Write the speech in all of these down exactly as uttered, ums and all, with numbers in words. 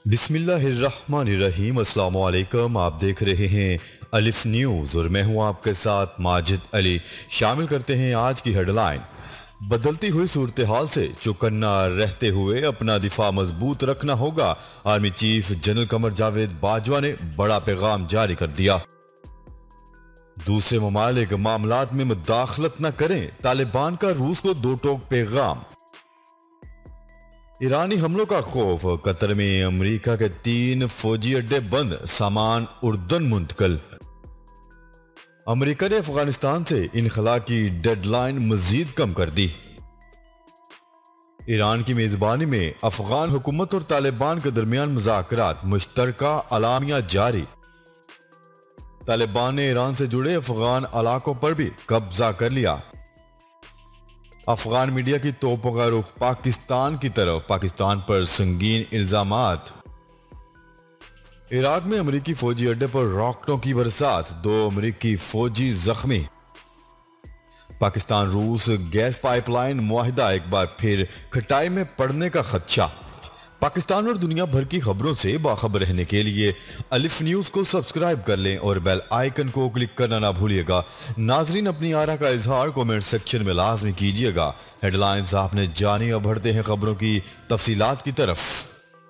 बिस्मिल्लाहिर्रहमानिर्रहीम। अस्सलाम वालेकुम। आप देख रहे हैं अलिफ न्यूज़ और मैं हूं आपके साथ माजिद अली। शामिल करते हैं आज की हेडलाइन। बदलती हुई सूरत हाल से चौकन्ना रहते हुए अपना दिफा मजबूत रखना होगा। Army chief general Qamar Javed Bajwa ने बड़ा पैगाम जारी कर दिया। दूसरे ममालिक मामलात में मुदाखलत न करें, तालिबान का रूस को दो टोक पैगाम। ईरानी हमलों का खौफ, कतर में अमेरिका के तीन फौजी अड्डे बंद, सामान उर्दन मुंतकिल। अमेरिका ने अफगानिस्तान से इनखला की डेडलाइन मजीद कम कर दी। ईरान की मेजबानी में अफगान हुकूमत और तालिबान के दरमियान मुज़ाकरात, मुश्तरका अलामिया जारी। तालिबान ने ईरान से जुड़े अफगान इलाकों पर भी कब्जा कर लिया। अफगान मीडिया की तोपों का रुख पाकिस्तान की तरफ, पाकिस्तान पर संगीन इल्जामात। इराक में अमेरिकी फौजी अड्डे पर रॉकेटों की बरसात, दो अमेरिकी फौजी जख्मी। पाकिस्तान रूस गैस पाइपलाइन मुआहिदा एक बार फिर खटाई में पड़ने का खदशा। पाकिस्तान और दुनिया भर की खबरों से बाखबर रहने के लिए अलिफ न्यूज़ को सब्सक्राइब कर लें और बेल आइकन को क्लिक करना ना भूलिएगा। नाजरीन, अपनी आरा का इजहार कमेंट सेक्शन में लाजमी कीजिएगा। हेडलाइंस आपने जानी, अब बढ़ते हैं खबरों की तफसीलात की तरफ।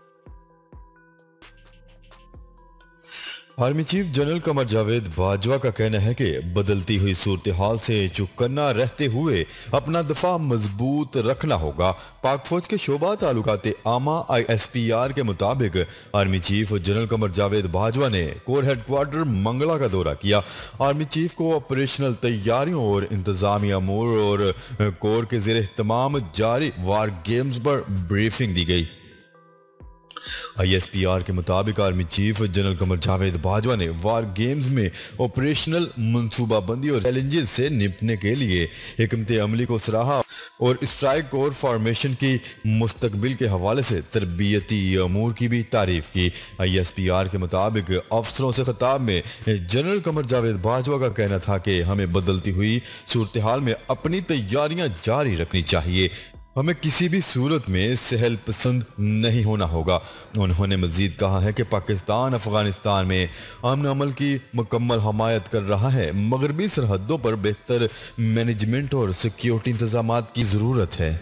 Army chief general Qamar Javed Bajwa का कहना है कि बदलती हुई सूरत हाल से चौकन्ना रहते हुए अपना दफा मजबूत रखना होगा। पाक फौज के शोबा तालुकात आमा आई एस पी आर के मुताबिक army chief general Qamar Javed Bajwa ने कोर हेडक्वार्टर मंगला का दौरा किया। आर्मी चीफ को ऑपरेशनल तैयारियों और इंतजामी अमूर और कोर के ज़ेर एहतमाम जारी वार गेम्स पर ब्रीफिंग दी गई। आई एस पी आर के मुताबिक army chief general Qamar Javed Bajwa ने वार गेम्स में ऑपरेशनल मनसूबाबंदी और चैलेंजेस से निपटने के लिए हिकमत अमली को सराहा और स्ट्राइक कोर फॉर्मेशन की मुस्तकबिल के हवाले से तरबियती अमूर की भी तारीफ की। आई एस पी आर के मुताबिक अफसरों से खिताब में जनरल कमर जावेद बाजवा का कहना था कि हमें बदलती हुई सूरत हाल में अपनी तैयारियां जारी रखनी चाहिए। हमें किसी भी सूरत में सहल पसंद नहीं होना होगा। उन्होंने मजीद कहा है कि पाकिस्तान अफगानिस्तान में अमन अमल की मुकम्मल हमायत कर रहा है। मगरबी सरहदों पर बेहतर मैनेजमेंट और सिक्योरिटी इंतजामात की ज़रूरत है।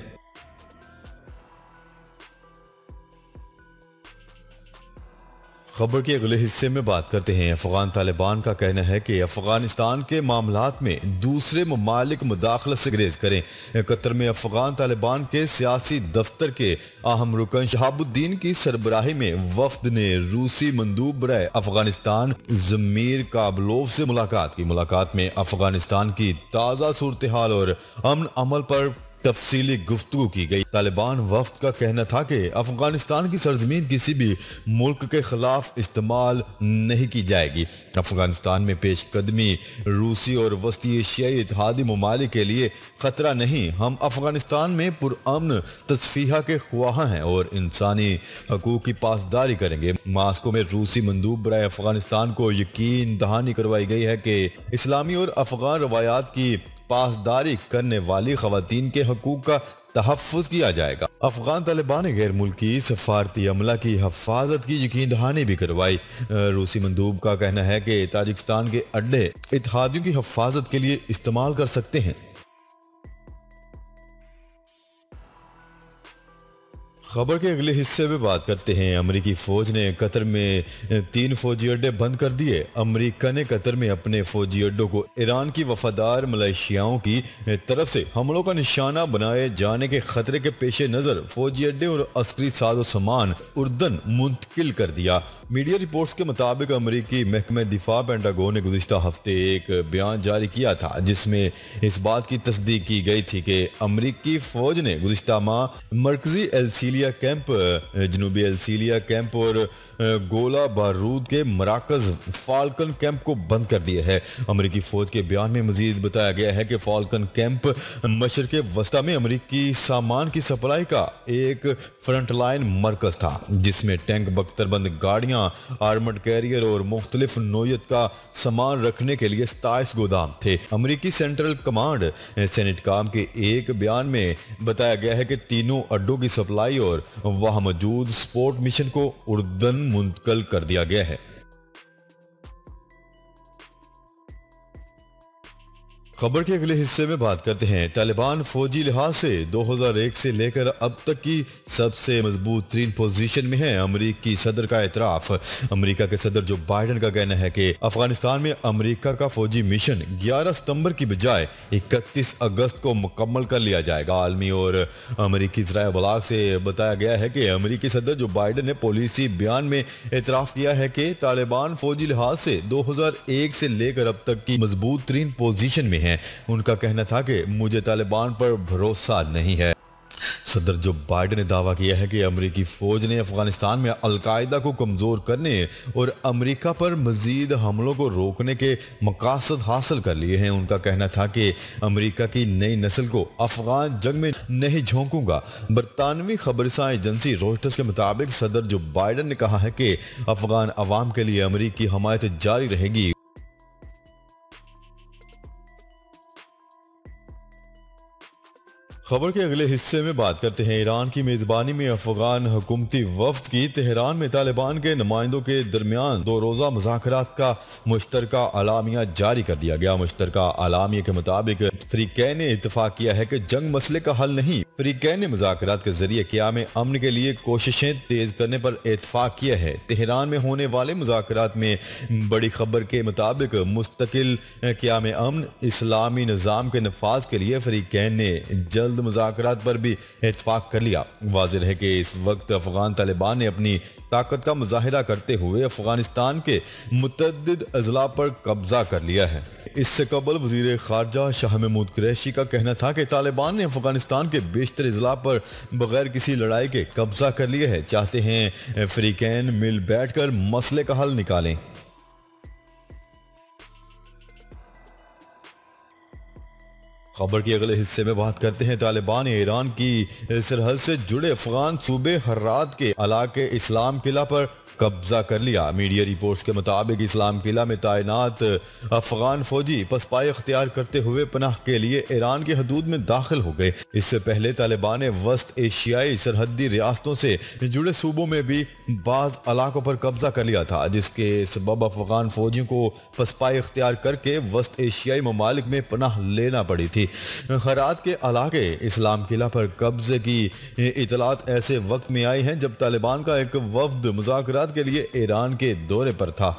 खबर के अगले हिस्से में बात करते हैं। अफगान तालिबान का कहना है कि अफगानिस्तान के मामलात में दूसरे ममालिक मुदाखलत से गुरेज करें। कतर में अफगान तालिबान के सियासी दफ्तर के अहम रुकन शहाबुद्दीन की सरबराही में वफद ने रूसी मंदूब बराए अफगानिस्तान जमीर काबलोव से मुलाकात की। मुलाकात में अफगानिस्तान की ताज़ा सूरत हाल और अमन अमल पर तफसीली गुफ्तगू की गई। तालिबान वफ्द का कहना था कि अफगानिस्तान की सरजमीन किसी भी मुल्क के खिलाफ इस्तेमाल नहीं की जाएगी। अफगानिस्तान में पेश कदमी रूसी और वस्ती एशियाई इत्तेहादी ममालिक के लिए खतरा नहीं। हम अफगानिस्तान में पुरअमन तस्फीहा के ख्वाह हैं और इंसानी हकूक की पासदारी करेंगे। मास्को में रूसी मंदूब बराए अफगानिस्तान को यकीन दहानी करवाई गई है कि इस्लामी और अफगान रवायात की पासदारी करने वाली खवातीन के हकूक का तहफ़्फ़ुज़ किया जाएगा। अफगान तालिबान ने गैर मुल्की सफारती अमला की हफाजत की यकीन दहानी भी करवाई। रूसी मंदूब का कहना है कि ताजिकिस्तान के अड्डे इत्तेहादियों की हफाजत के लिए इस्तेमाल कर सकते हैं। खबर के अगले हिस्से में बात करते हैं। अमेरिकी फौज ने कतर में तीन फौजी अड्डे बंद कर दिए। अमेरिका ने कतर में अपने फौजी अड्डों को ईरान की वफादार मलेशियाओं की तरफ से हमलों का निशाना बनाए जाने के खतरे के पेश नज़र फौजी अड्डे और अस्करी साजो सामान उर्दन मुंतकिल कर दिया। मीडिया रिपोर्ट्स के मुताबिक अमेरिकी महकमे दिफा पेंटागन ने गुज़िश्ता हफ्ते एक बयान जारी किया था जिसमें इस बात की तस्दीक की गई थी कि अमेरिकी फौज ने गुज़िश्ता माह मरकजी एल्सीलिया कैंप, जनूबी एल्सीलिया कैंप और गोला बारूद के मराकज फाल्कन कैंप को बंद कर दिया है। अमेरिकी फौज के बयान में मजीद बताया गया है कि फाल्कन कैंप मशरक़ वस्ता में अमेरिकी सामान की सप्लाई का एक फ्रंटलाइन मरकज था जिसमें टैंक बख्तरबंद गाड़ियाँ फौजियाँ, आर्मड कैरियर और मुख्तलिफ नोयत का सामान रखने के लिए सताईस गोदाम थे। अमरीकी सेंट्रल कमांड सेनेटकाम के एक बयान में बताया गया है कि तीनों अड्डों की सप्लाई और वहां मौजूद सपोर्ट मिशन को उर्दन मुंतकिल कर दिया गया है। खबर के अगले हिस्से में बात करते हैं। तालिबान फौजी लिहाज से दो हज़ार एक से लेकर अब तक की सबसे मजबूत तरीन पोजीशन में है। अमरीकी सदर का एतराफ। अमरीका के सदर जो बाइडन का कहना है कि अफगानिस्तान में अमरीका का फौजी मिशन ग्यारह सितंबर की बजाय इकतीस अगस्त को मुकम्मल कर लिया जाएगा। आलमी और अमरीकी ज़राए बलाग से बताया गया है कि अमरीकी सदर जो बाइडन ने पॉलिसी बयान में एतराफ़ किया है कि तालिबान फौजी लिहाज से दो हज़ार एक से लेकर अब तक की मजबूत तरीन पोजीशन में है। उनका कहना था कि मुझे तालिबान पर भरोसा नहीं है। सदर जो बाइडन ने दावा किया है कि अमरीकी फौज ने अफगानिस्तान में अलकायदा को कमजोर करने और अमरीका पर मजीद हमलों को रोकने के मकासद हासिल कर लिए हैं। उनका कहना था कि अमरीका की नई नस्ल को अफगान जंग में नहीं झोंकूंगा। बरतानवी खबरसां एजेंसी रॉयटर्स के मुताबिक सदर जो बाइडन ने कहा है कि अफगान अवाम के लिए अमरीकी हमायत जारी रहेगी। खबर के अगले हिस्से में बात करते हैं। ईरान की मेजबानी में अफगान हुकूमती वफ्द की तेहरान में तालिबान के नुमाइंदों के दरमियान दो रोज़ा मुज़ाकरात का मुश्तरका अलामिया जारी कर दिया गया। मुश्तरका अलामिया के मुताबिक फरीकैन ने इत्तफाक किया है कि जंग मसले का हल नहीं। फरीकैन ने मुज़ाकरात के जरिए क़याम अमन के लिए कोशिशें तेज करने पर इत्तफाक किया है। तेहरान में होने वाले मुज़ाकरात में बड़ी खबर के मुताबिक मुस्तकिल क़याम अमन इस्लामी निज़ाम के नफाज के लिए फरीकैन ने जल्द मुज़ाकरात पर भी इत्तफाक कर लिया। वाज़ेह है कि इस वक्त अफगान तालिबान ने अपनी ताकत का मुजाहिरा करते हुए अफगानिस्तान के मुतअद्दिद अजला पर कब्जा कर लिया है। इससे कबल वज़ीर ख़ारजा शाह महमूद कुरैशी का कहना था कि तालिबान ने अफगानिस्तान के बेशतर अजला पर बगैर किसी लड़ाई के कब्जा कर लिया है। चाहते हैं फरीकैन मिल बैठ कर मसले का हल निकालें। खबर के अगले हिस्से में बात करते हैं। तालिबान ने ईरान की सरहद से जुड़े अफगान सूबे हर्रात के इलाके इस्लाम किला पर कब्जा कर लिया। मीडिया रिपोर्ट्स के मुताबिक इस्लाम किला में तैनात अफगान फौजी पसपाई अख्तियार करते हुए पनाह के लिए ईरान की हदूद में दाखिल हो गए। इससे पहले तालिबान ने वस्त एशियाई सरहदी रियासतों से जुड़े सूबों में भी बाज इलाकों पर कब्जा कर लिया था, जिसके सबब अफगान फौजियों को पसपाई अख्तियार करके वस्त एशियाई ममालिक में पनाह लेना पड़ी थी। हरात के इलाके इस्लाम किला पर कब्जे की इतलात ऐसे वक्त में आई हैं जब तालिबान का एक वफ्द मुज़ाकरात के लिए ईरान के दौरे पर था।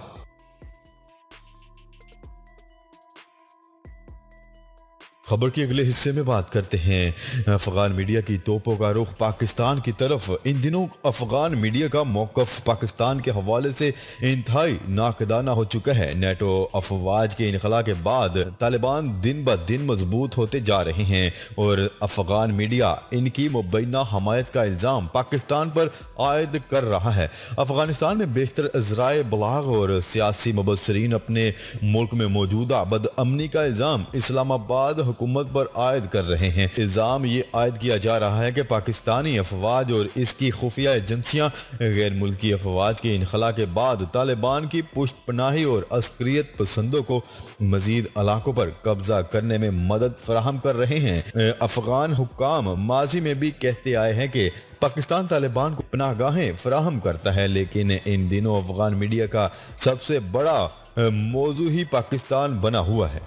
खबर के अगले हिस्से में बात करते हैं। अफगान मीडिया की तोपों का रुख पाकिस्तान की तरफ। इन दिनों अफगान मीडिया का मौकफ पाकिस्तान के हवाले से इंतहाई नाकदाना हो चुका है। नेटो अफवाज के इनखला के बाद तालिबान दिन ब दिन मजबूत होते जा रहे हैं और अफगान मीडिया इनकी मुबैना हमायत का इल्ज़ाम पाकिस्तान पर आयद कर रहा है। अफगानिस्तान में बेशतर ज़राए बलाग और सियासी मुबस्सरीन अपने मुल्क में मौजूदा बदअमनी का इल्ज़ाम इस्लामाबाद हुकूमत पर आयद कर रहे हैं। इल्ज़ाम ये आयद किया जा रहा है कि पाकिस्तानी अफवाज और इसकी खुफिया एजेंसियां गैर मुल्की अफवाज के इनखला के बाद तालिबान की पुष्ट पनाही और अस्करियत पसंदों को मजीद इलाकों पर कब्जा करने में मदद फराहम कर रहे हैं। अफगान हुक्काम माजी में भी कहते आए हैं कि पाकिस्तान तालिबान को पनाहगाहें फराहम करता है, लेकिन इन दिनों अफगान मीडिया का सबसे बड़ा मौजू ही पाकिस्तान बना हुआ है।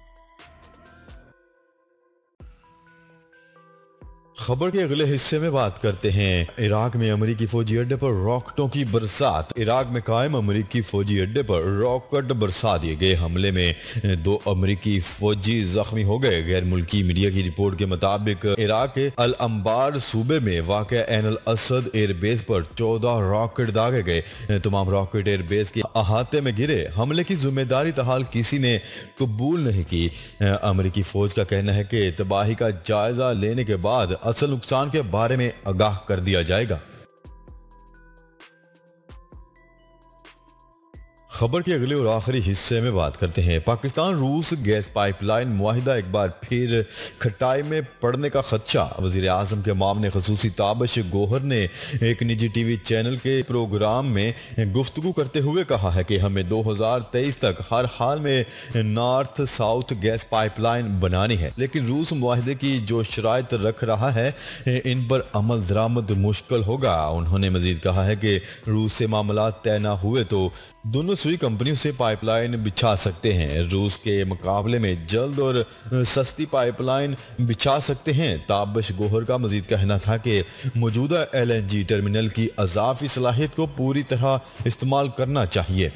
खबर के अगले हिस्से में बात करते हैं। इराक में अमरीकी फौजी अड्डे पर रॉकेटों की बरसात। इराक में कायम अमरीकी फौजी अड्डे पर रॉकेट बरसा दिए गए। हमले में दो अमरीकी फौजी जख्मी हो गए। गैर मुल्की मीडिया की रिपोर्ट के मुताबिक इराक के अल अंबार सूबे में वाक़या ऐन अल असद एयरबेस पर चौदह रॉकेट दागे गए। तमाम रॉकेट एयरबेस के अहाते में गिरे। हमले की जिम्मेदारी तहाल किसी ने कबूल नहीं की। अमरीकी फौज का कहना है कि तबाही का जायजा लेने के बाद असल नुकसान के बारे में आगाह कर दिया जाएगा। खबर के अगले और आखिरी हिस्से में बात करते हैं। पाकिस्तान रूस गैस पाइपलाइन मुआहिदा एक बार फिर खटाई में पड़ने का खदशा। वज़ीर आज़म के मामले खसूसी ताबिश गोहर ने एक निजी टीवी चैनल के प्रोग्राम में गुफ्तगू करते हुए कहा है कि हमें दो हज़ार तेईस तक हर हाल में नॉर्थ साउथ गैस पाइपलाइन बनानी है, लेकिन रूस मुआहिदे की जो शराइत रख रहा है इन पर अमल दरामद मुश्किल होगा। उन्होंने मजीद कहा है कि रूस से मामला तय न हुए तो दोनों सुई कंपनियों से पाइपलाइन बिछा सकते हैं। रूस के मुकाबले में जल्द और सस्ती पाइपलाइन बिछा सकते हैं। ताबिश गोहर का मजीद कहना था कि मौजूदा एल एन जी टर्मिनल की अज़ाफ़ी सलाहियत को पूरी तरह इस्तेमाल करना चाहिए।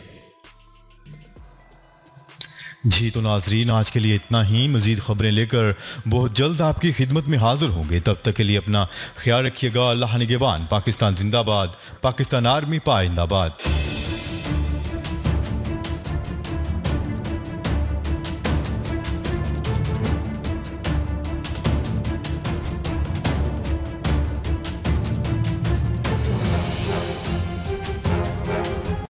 जी तो नाजरीन, आज के लिए इतना ही। मजीद खबरें लेकर बहुत जल्द आपकी खिदमत में हाजिर होंगे। तब तक के लिए अपना ख्याल रखिएगा। अल्लाह निगहबान। पाकिस्तान जिंदाबाद। पाकिस्तान आर्मी पाइंदाबाद।